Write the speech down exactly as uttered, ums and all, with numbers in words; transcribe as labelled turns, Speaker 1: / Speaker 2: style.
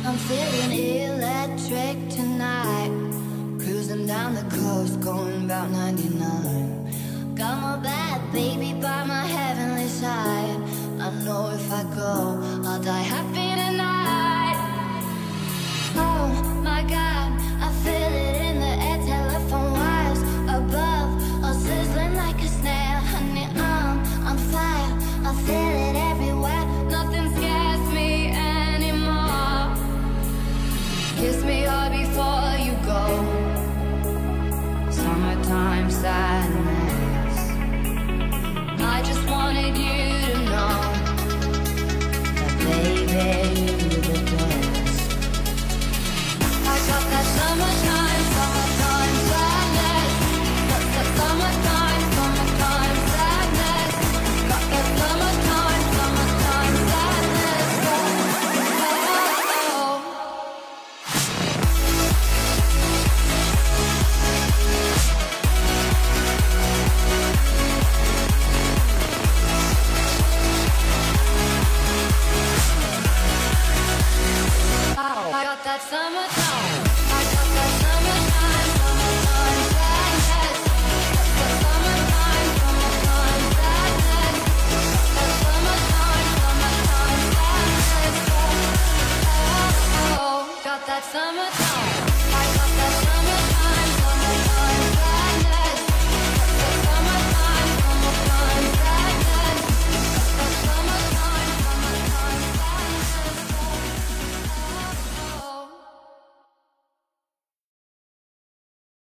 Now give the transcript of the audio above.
Speaker 1: I'm feeling electric tonight. Cruising down the coast, going about ninety-nine. Got my bad baby by my heavenly side. I know if I go, I'll die happy tonight. Oh my God, I feel it in the air. Telephone wires above, all sizzling like a snare. Honey, I'm on fire, I feel it.